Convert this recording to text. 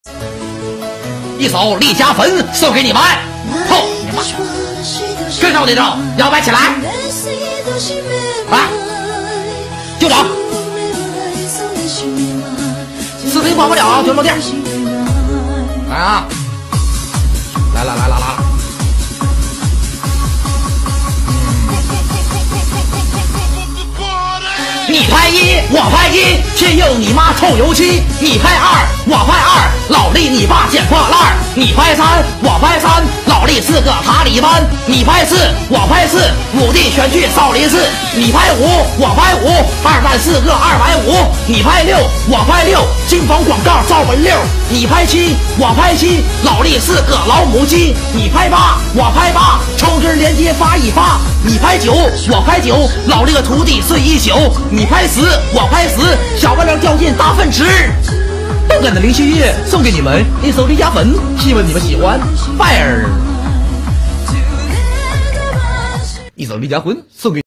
一首李家坟送给你们，操你妈！跟上我这招，摇摆起来，来，就整。视频关不了啊，就落地。来啊！来。你拍一，我拍一，天佑你妈臭油漆。你拍二，我拍二，老李你爸捡破烂。你拍三，我拍三，老李是个塔里班。你拍四，我拍四，五帝全去少林寺。你拍五，我拍五，二蛋是个250。你拍六，我拍六，金房广告赵文六。你拍七，我拍七，老李是个老母鸡。你拍八，我拍八，抽根连接发一发。你拍九，我拍九，老李个徒弟睡一宿。你拍10，我拍10，小万亮掉进大粪池。动感的林旭月送给你们一首李家坟，希望你们喜欢。Fire， 一首李家魂送给。